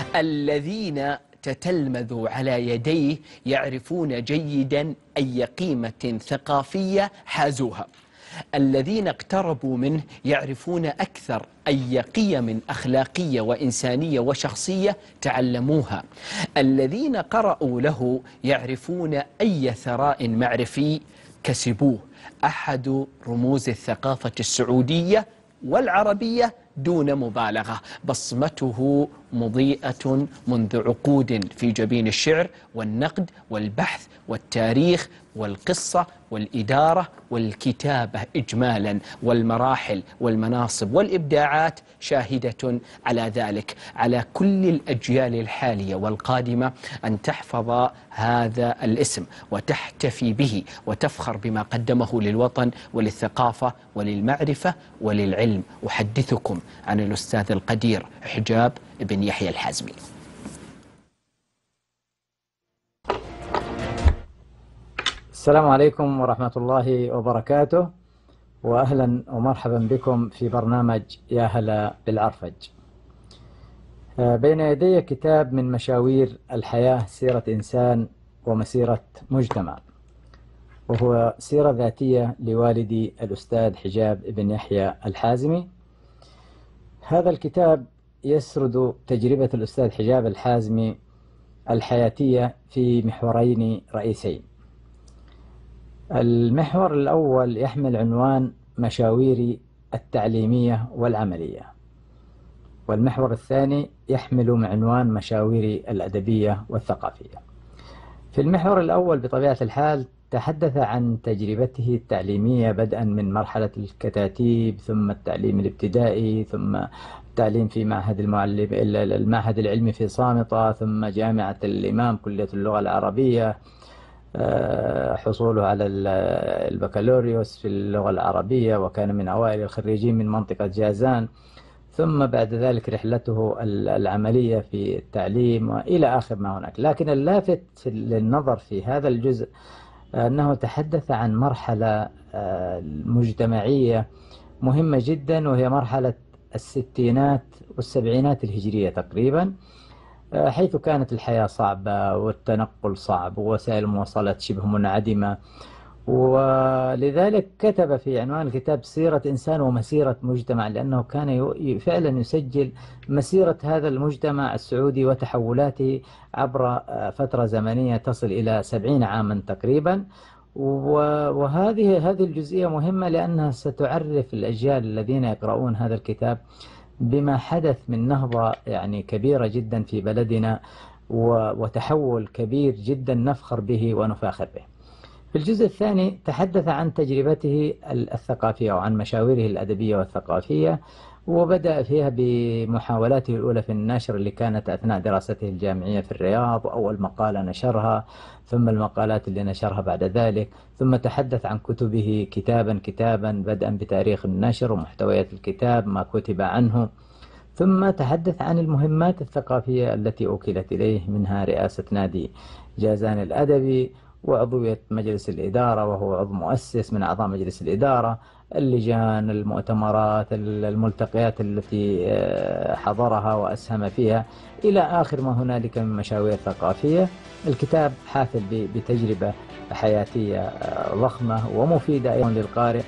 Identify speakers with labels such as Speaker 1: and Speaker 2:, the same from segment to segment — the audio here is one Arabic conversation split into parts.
Speaker 1: الذين تتلمذوا على يديه يعرفون جيدا أي قيمة ثقافية حازوها. الذين اقتربوا منه يعرفون أكثر أي قيم أخلاقية وإنسانية وشخصية تعلموها. الذين قرأوا له يعرفون أي ثراء معرفي كسبوه. أحد رموز الثقافة السعودية والعربية دون مبالغة، بصمته مضيئة منذ عقود في جبين الشعر والنقد والبحث والتاريخ والقصة والإدارة والكتابة إجمالا، والمراحل والمناصب والإبداعات شاهدة على ذلك. على كل الأجيال الحالية والقادمة أن تحفظ هذا الاسم وتحتفي به وتفخر بما قدمه للوطن وللثقافة وللمعرفة وللعلم. أحدثكم عن الأستاذ القدير حجاب بن يحيى الحازمي.
Speaker 2: السلام عليكم ورحمة الله وبركاته، وأهلا ومرحبا بكم في برنامج يا هلا بالعرفج. بين يدي كتاب من مشاوير الحياة، سيرة إنسان ومسيرة مجتمع، وهو سيرة ذاتية لوالدي الأستاذ حجاب بن يحيى الحازمي. هذا الكتاب يسرد تجربة الأستاذ حجاب الحازمي الحياتية في محورين رئيسين. المحور الأول يحمل عنوان مشاويري التعليمية والعملية، والمحور الثاني يحمل عنوان مشاويري الأدبية والثقافية. في المحور الأول بطبيعة الحال تحدث عن تجربته التعليمية، بدءا من مرحلة الكتاتيب، ثم التعليم الابتدائي، ثم التعليم في المعهد العلمي في صامتة، ثم جامعة الإمام كلية اللغة العربية، حصوله على البكالوريوس في اللغة العربية، وكان من أوائل الخريجين من منطقة جازان، ثم بعد ذلك رحلته العملية في التعليم وإلى آخر ما هناك. لكن اللافت للنظر في هذا الجزء أنه تحدث عن مرحلة مجتمعية مهمة جدا، وهي مرحلة الستينات والسبعينات الهجرية تقريبا، حيث كانت الحياة صعبة والتنقل صعب ووسائل المواصلات شبه منعدمة. ولذلك كتب في عنوان الكتاب سيرة إنسان ومسيرة مجتمع، لأنه كان فعلا يسجل مسيرة هذا المجتمع السعودي وتحولاته عبر فترة زمنية تصل إلى 70 عاما تقريبا. وهذه الجزئية مهمة لأنها ستعرف الأجيال الذين يقرؤون هذا الكتاب بما حدث من نهضة يعني كبيرة جدا في بلدنا، وتحول كبير جدا نفخر به ونفاخر به. في الجزء الثاني تحدث عن تجربته الثقافية وعن مشاويره الأدبية والثقافية، وبدأ فيها بمحاولاته الأولى في النشر اللي كانت أثناء دراسته الجامعية في الرياض، أول مقالة نشرها، ثم المقالات اللي نشرها بعد ذلك، ثم تحدث عن كتبه كتابا كتابا بدءا بتاريخ النشر ومحتويات الكتاب ما كتب عنه، ثم تحدث عن المهمات الثقافية التي أوكلت إليه، منها رئاسة نادي جازان الأدبي وعضوية مجلس الإدارة، وهو عضو مؤسس من أعضاء مجلس الإدارة، اللجان، المؤتمرات، الملتقيات التي حضرها وأسهم فيها، إلى آخر ما هنالك من مشاوير ثقافية. الكتاب حافل بتجربة حياتية ضخمة ومفيدة أيضا للقارئ.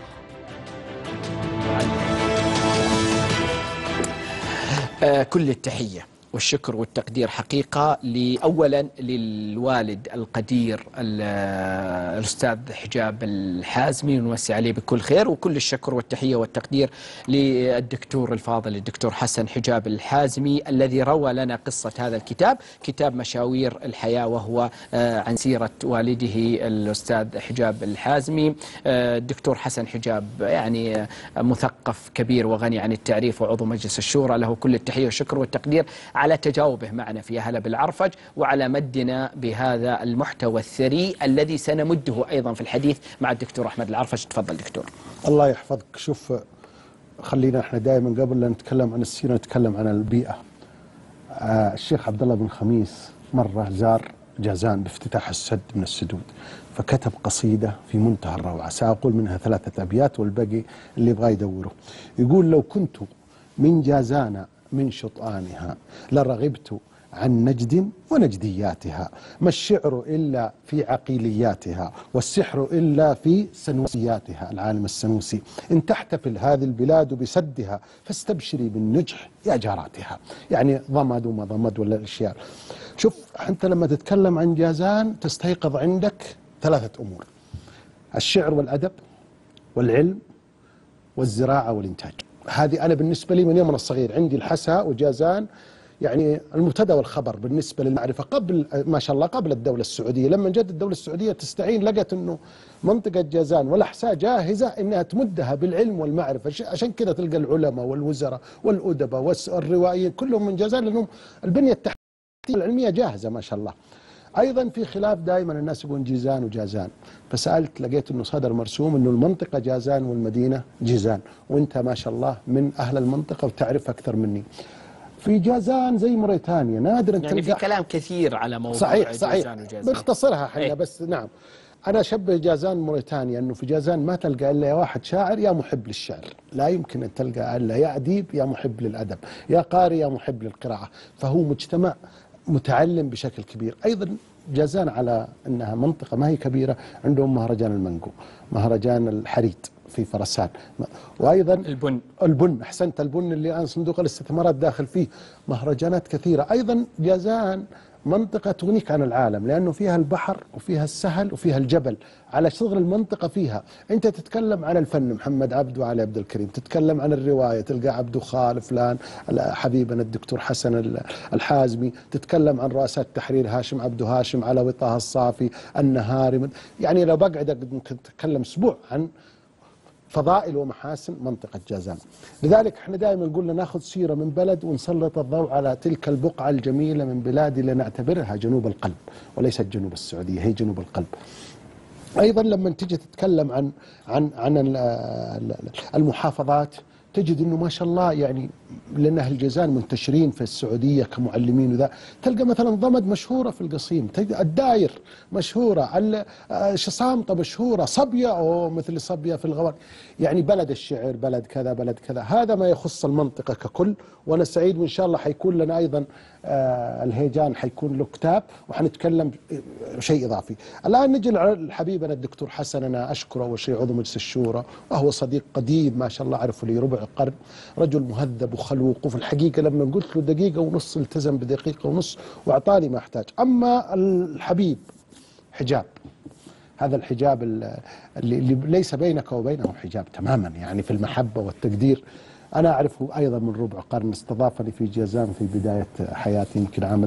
Speaker 1: كل التحية والشكر والتقدير حقيقة أولا للوالد القدير الأستاذ حجاب الحازمي، ونوسي عليه بكل خير، وكل الشكر والتحية والتقدير للدكتور الفاضل الدكتور حسن حجاب الحازمي الذي روى لنا قصة هذا الكتاب، كتاب مشاوير الحياة، وهو عن سيرة والده الأستاذ حجاب الحازمي. الدكتور حسن حجاب يعني مثقف كبير وغني عن التعريف وعضو مجلس الشورى، له كل التحية والشكر والتقدير على تجاوبه معنا في هلا بالعرفج، وعلى مدنا بهذا المحتوى الثري الذي سنمده أيضا في الحديث مع الدكتور أحمد العرفج. تفضل دكتور.
Speaker 3: الله يحفظك. شوف، خلينا احنا دائما قبل لا نتكلم عن السيرة نتكلم عن البيئة. الشيخ عبد الله بن خميس مرة زار جازان بافتتاح السد من السدود، فكتب قصيدة في منتهى الروعة، سأقول منها 3 أبيات والباقي اللي يبغى يدوره. يقول: لو كنت من جازان من شطآنها لرغبت عن نجد ونجدياتها، ما الشعر إلا في عقيلياتها، والسحر إلا في سنوسياتها. العالم السنوسي: إن تحتفل هذه البلاد بسدها فاستبشري بالنجح يا جاراتها. يعني ضمد وما ضمد ولا الأشياء. شوف، أنت لما تتكلم عن جازان تستيقظ عندك 3 أمور: الشعر والأدب والعلم والزراعة والإنتاج. هذه أنا بالنسبة لي من يوم الصغير عندي الحسا وجازان يعني المبتدا والخبر بالنسبة للمعرفة، قبل ما شاء الله قبل الدولة السعودية. لما جت الدولة السعودية تستعين لقت أنه منطقة جازان والأحساء جاهزة أنها تمدها بالعلم والمعرفة. عشان كذا تلقى العلماء والوزراء والأدباء والروائيين كلهم من جازان، لأنهم البنية التحتية العلمية جاهزة ما شاء الله. أيضا في خلاف دائما الناس يقولون جيزان وجازان، فسألت لقيت أنه صدر مرسوم أنه المنطقة جازان والمدينة جيزان، وأنت ما شاء الله من أهل المنطقة وتعرف أكثر مني. في جازان زي موريتانيا نادرا
Speaker 1: يعني
Speaker 3: تلقى.
Speaker 1: في كلام كثير على موضوع
Speaker 3: صحيح
Speaker 1: جازان وجازان.
Speaker 3: بنختصرها احنا بس. نعم، أنا أشبه جازان موريتانيا أنه في جازان ما تلقى إلا يا واحد شاعر يا محب للشعر، لا يمكن أن تلقى إلا يا أديب يا محب للأدب، يا قارئ يا محب للقراءة، فهو مجتمع متعلم بشكل كبير. أيضا جازان على أنها منطقة ما هي كبيرة عندهم مهرجان المانجو، مهرجان الحريد في فرسان، وأيضا البن أحسنت، البن اللي الآن صندوق الاستثمارات داخل فيه، مهرجانات كثيرة. أيضا جازان منطقة تغنيك عن العالم لأنه فيها البحر وفيها السهل وفيها الجبل، على صغر المنطقة فيها. أنت تتكلم عن الفن محمد عبد وعلي عبد الكريم، تتكلم عن الرواية تلقى عبد خال فلان حبيبنا الدكتور حسن الحازمي، تتكلم عن رؤساء التحرير هاشم عبد هاشم، علوي طه الصافي، النهاري. يعني لو بقعد ممكن أتكلم أسبوع عن فضائل ومحاسن منطقة جازان. لذلك احنا دائما قلنا ناخذ سيرة من بلد ونسلط الضوء على تلك البقعة الجميلة من بلادي لنعتبرها جنوب القلب وليست جنوب السعودية، هي جنوب القلب. أيضا لما تيجي تتكلم عن المحافظات تجد أنه ما شاء الله يعني لأن أهل جازان منتشرين في السعودية كمعلمين وذا، تلقى مثلا ضمد مشهورة في القصيم، الداير مشهورة، صامطة مشهورة، صبية أو مثل صبية في الغوان. يعني بلد الشعر، بلد كذا بلد كذا. هذا ما يخص المنطقة ككل، وأنا سعيد وإن شاء الله حيكون لنا أيضا الهيجان حيكون له كتاب وحنتكلم شيء إضافي. الآن نجي لحبيبنا الدكتور حسن، أنا أشكره وشيء عضو مجلس الشورى وهو صديق قديم ما شاء الله أعرفه لي ربع قرن، رجل مهذب وخلوق، وفي الحقيقة لما قلت له دقيقة ونص التزم بدقيقة ونص وأعطاني ما أحتاج. أما الحبيب حجاب، هذا الحجاب اللي ليس بينك وبينه حجاب تماما، يعني في المحبة والتقدير. أنا أعرفه أيضا من ربع قرن، استضافني في جازان في بداية حياتي يمكن عام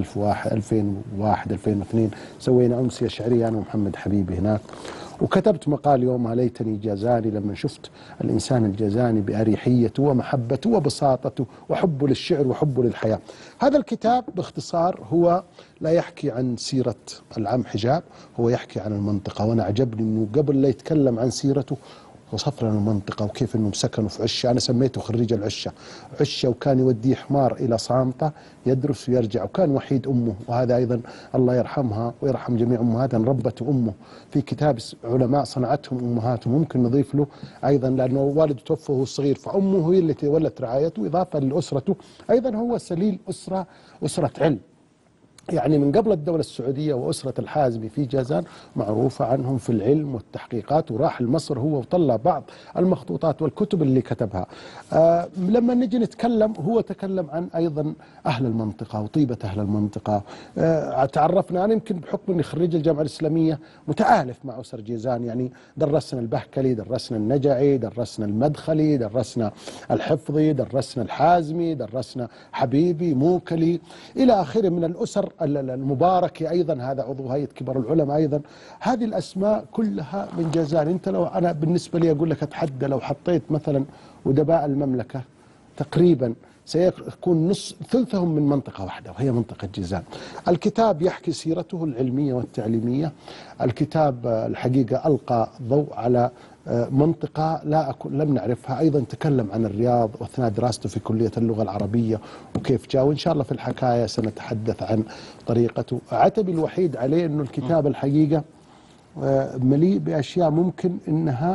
Speaker 3: 2001-2002، سوينا أمسية شعرية أنا ومحمد حبيبي هناك، وكتبت مقال يومها ليتني جازاني، لما شفت الإنسان الجازاني بأريحيته ومحبته وبساطته وحبه للشعر وحبه للحياة. هذا الكتاب باختصار هو لا يحكي عن سيرة العم حجاب، هو يحكي عن المنطقة. وأنا عجبني أنه قبل لا يتكلم عن سيرته وصف لنا المنطقة وكيف أنهم سكنوا في عشة. أنا سميته خريج العشة، عشة، وكان يوديه حمار إلى صامتة يدرس ويرجع، وكان وحيد أمه، وهذا أيضا الله يرحمها ويرحم جميع أمهاتها ربته أمه. في كتاب علماء صنعتهم أمهاتهم ممكن نضيف له أيضا، لأنه والده توفى وهو صغير، فأمه هي التي ولت رعايته إضافة لأسرته. أيضا هو سليل أسرة علم، يعني من قبل الدولة السعودية، وأسرة الحازمي في جازان معروفة عنهم في العلم والتحقيقات، وراح لمصر هو وطلع بعض المخطوطات والكتب اللي كتبها. لما نجي نتكلم هو تكلم عن أيضا أهل المنطقة وطيبة أهل المنطقة. تعرفنا، أنا يمكن بحكم أني خريج الجامعة الإسلامية متآلف مع أسر جازان، يعني درسنا البهكلي، درسنا النجعي، درسنا المدخلي، درسنا الحفظي، درسنا الحازمي، درسنا حبيبي، موكلي، إلى آخره من الأسر المباركي أيضا، هذا عضو هيئة كبار العلماء أيضا. هذه الأسماء كلها من جازان. أنت لو أنا بالنسبة لي أقول لك أتحدى لو حطيت مثلا أدباء المملكة تقريبا سيكون ثلثهم من منطقة واحدة وهي منطقة جازان. الكتاب يحكي سيرته العلمية والتعليمية. الكتاب الحقيقة ألقى ضوء على منطقة لم نعرفها. أيضا تكلم عن الرياض وأثناء دراسته في كلية اللغة العربية وكيف جاء، وإن شاء الله في الحكاية سنتحدث عن طريقته. عتبي الوحيد عليه أنه الكتاب الحقيقة مليء بأشياء ممكن أنها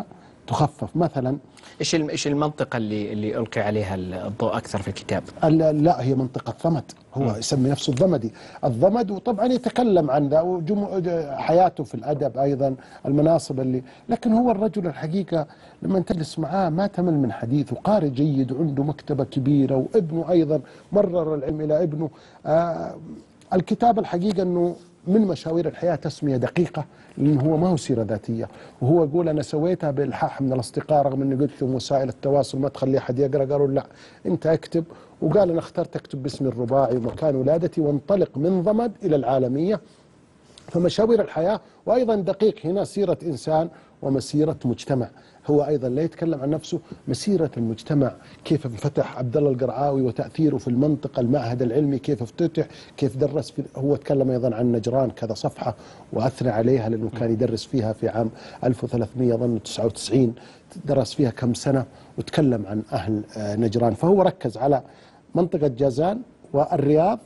Speaker 3: تخفف. مثلا
Speaker 1: ايش المنطقة اللي ألقي عليها الضوء أكثر في الكتاب؟
Speaker 3: لا، هي منطقة ضمد، هو يسمي نفسه الضمدي، الضمد، وطبعا يتكلم عن ذا حياته في الأدب أيضا، المناصب لكن هو الرجل الحقيقة لما تجلس معاه ما تمل من حديثه، قارئ جيد وعنده مكتبة كبيرة، وابنه أيضا مرر العلم إلى ابنه. الكتاب الحقيقة أنه من مشاوير الحياة تسمية دقيقة، لأنه هو ما هو سيرة ذاتية، وهو يقول أنا سويتها بإلحاح من الأصدقاء رغم أني قلت لهم وسائل التواصل ما تخلي أحد يقرأ، قالوا لا أنت اكتب، وقال أنا اخترت أكتب باسمي الرباعي ومكان ولادتي وانطلق من ضمد إلى العالمية. فمشاوير الحياة، وأيضا دقيق هنا سيرة إنسان ومسيرة مجتمع، هو أيضا لا يتكلم عن نفسه، مسيرة المجتمع، كيف انفتح عبد الله القرعاوي وتأثيره في المنطقة، المعهد العلمي كيف افتتح، كيف درس هو تكلم أيضا عن نجران كذا صفحة وأثنى عليها لأنه كان يدرس فيها في عام 1399 درس فيها كم سنة، وتكلم عن أهل نجران. فهو ركز على منطقة جازان والرياض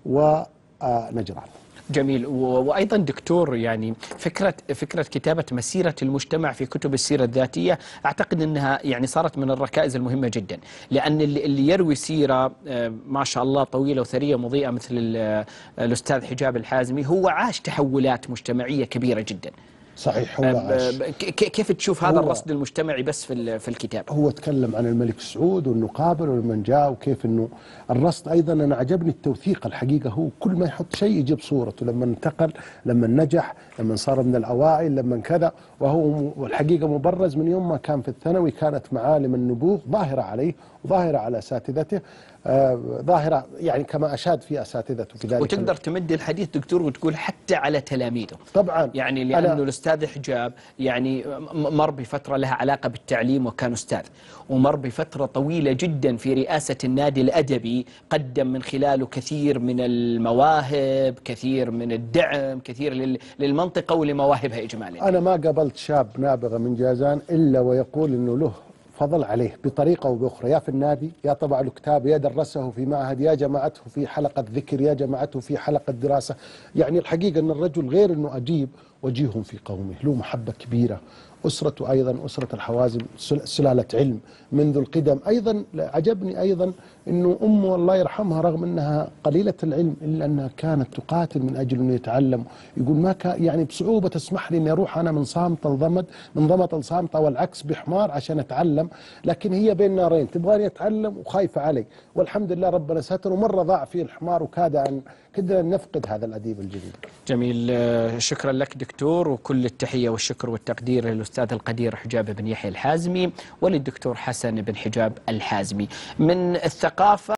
Speaker 3: ونجران.
Speaker 1: جميل. وأيضا دكتور، يعني فكرة كتابة مسيرة المجتمع في كتب السيرة الذاتية أعتقد أنها يعني صارت من الركائز المهمة جدا، لأن اللي يروي سيرة ما شاء الله طويلة وثرية مضيئة مثل الأستاذ حجاب الحازمي هو عاش تحولات مجتمعية كبيرة جدا.
Speaker 3: صحيح، هو عاش.
Speaker 1: كيف تشوف هذا الرصد المجتمعي بس في الكتاب؟
Speaker 3: هو تكلم عن الملك سعود وانه قابل ولمن جاء، وكيف انه الرصد ايضا انا عجبني التوثيق الحقيقه، هو كل ما يحط شيء يجيب صورته، لما انتقل، لما نجح، لما صار من الاوائل، لما كذا، وهو الحقيقه مبرز من يوم ما كان في الثانوي، كانت معالم النبوغ ظاهره عليه وظاهره على اساتذته، ظاهرة يعني كما أشاد في أساتذته في ذلك.
Speaker 1: وتقدر تمد الحديث دكتور وتقول حتى على تلاميذه
Speaker 3: طبعا،
Speaker 1: يعني لأنه الأستاذ حجاب يعني مر بفترة لها علاقة بالتعليم وكان أستاذ، ومر بفترة طويلة جدا في رئاسة النادي الأدبي، قدم من خلاله كثير من المواهب، كثير من الدعم، كثير للمنطقة ولمواهبها إجمالا.
Speaker 3: أنا ما قابلت شاب نابغة من جازان إلا ويقول إنه له فضل عليه بطريقة أو بأخرى، يا في النادي، يا طبع له كتاب، يا درسه في معهد، يا جمعته في حلقة ذكر، يا جمعته في حلقة دراسة. يعني الحقيقة أن الرجل غير أنه أجيب وجيه في قومه، له محبة كبيرة. أسرته أيضا أسرة الحوازم سلالة علم منذ القدم. أيضا عجبني أيضا أنه أمه الله يرحمها رغم أنها قليلة العلم إلا أنها كانت تقاتل من أجل أنه يتعلم. يقول ما كان يعني بصعوبة تسمح لي أني أروح أنا من صامتة لضمد، من ضمط لصامتة والعكس بحمار عشان أتعلم، لكن هي بين نارين، تبغاني أتعلم وخايفة علي، والحمد لله ربنا ستر، ومرة ضاع فيه الحمار وكاد أن كدنا نفقد هذا الأديب الجليل.
Speaker 1: جميل. شكرا لك دكتور، وكل التحية والشكر والتقدير للأستاذ القدير حجاب بن يحيى الحازمي وللدكتور حسن بن حجاب الحازمي. من الثقافة